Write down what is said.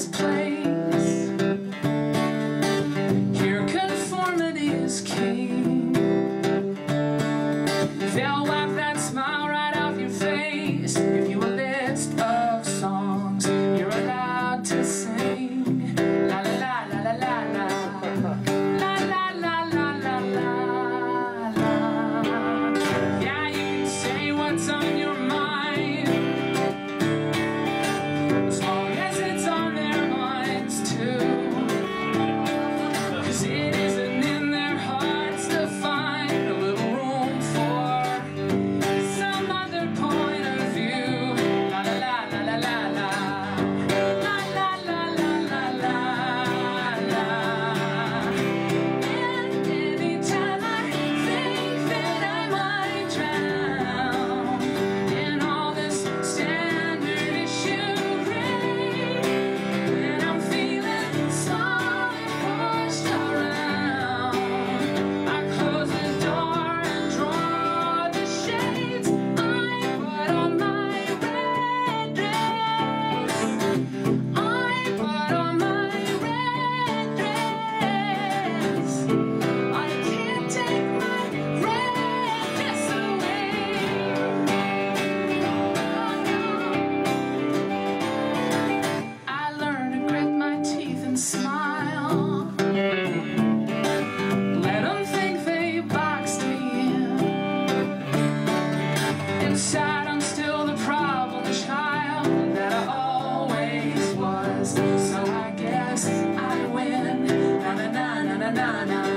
this place. Here conformity is king. They'll wipe that smile right off your face. Give you a list of songs you're allowed to sing. La la la la la la la. La la la la la la la. Yeah, you can say what's on your mind, as long as it's on their minds too. 'Cause it isn't in their hearts to find a little room for some other point of view. La la la la la la la. La la la la la la la. And anytime I think that I might drown in all this standard issue rain, when I'm feeling small and pushed around, I close the door and draw the shades. I put on my red dress. I put on my red dress. I can't take my red dress away. I learn to grit my teeth and smile. Let them think they boxed me in. Inside I'm still the problem child that I always was. So I guess I win. Na na na na na na na.